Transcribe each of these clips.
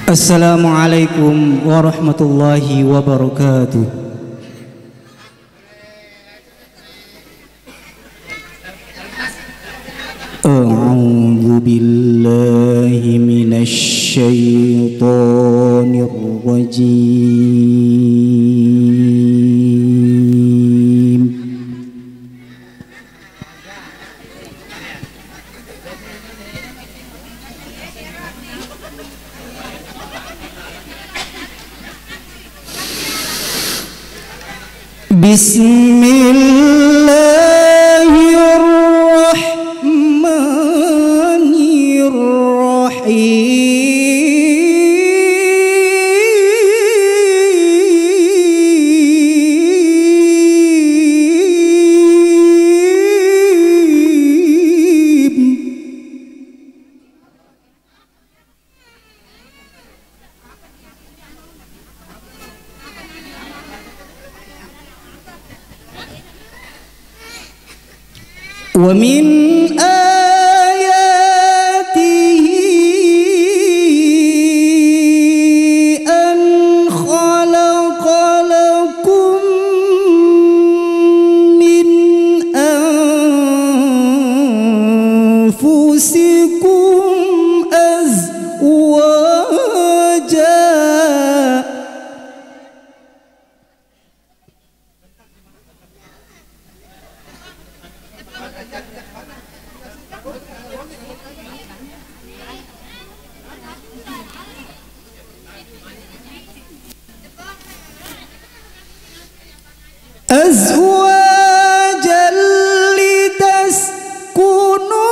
Assalamualaikum warahmatullahi wabarakatuh. A'udzu billahi minasy syaithanir rajim. Wa min ayatihi an khalaqalakum min anfusikum azwaja azwajan litaskunu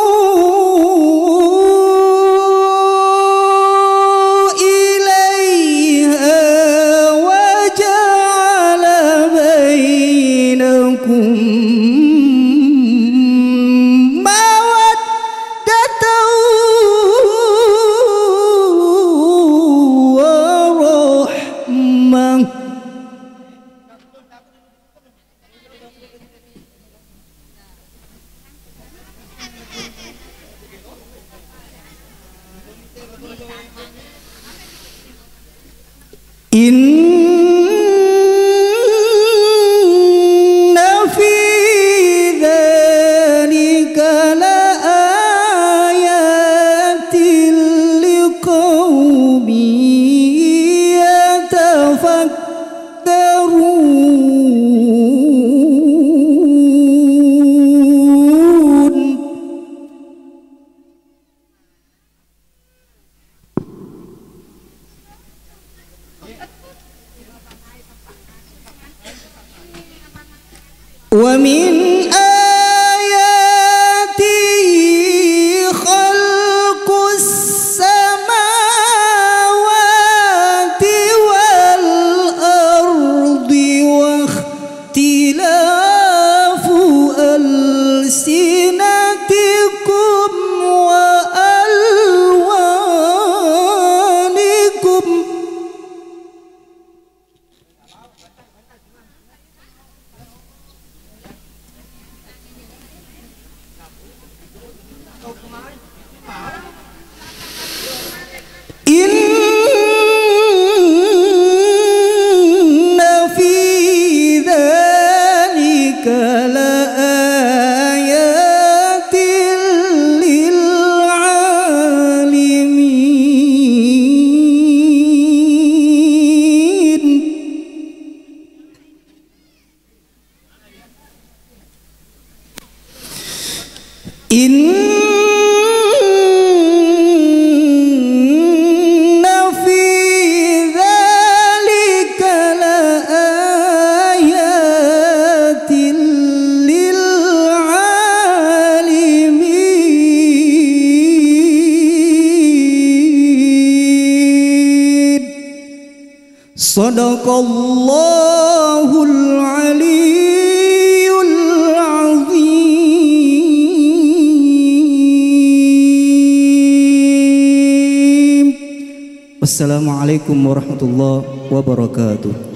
ilaiha wa ja'ala bainakum Inna fi dzalika laayatin liqaumin yatafakkarun. Wa min ayatihi khalqus samawati wal ardi wa ikhtilafu alsinatikum wa alwanikum. Inna fi dzalika laayatin lil alimin. Sadaqallahul aliyyul azim. Wassalamualaikum warahmatullahi wabarakatuh.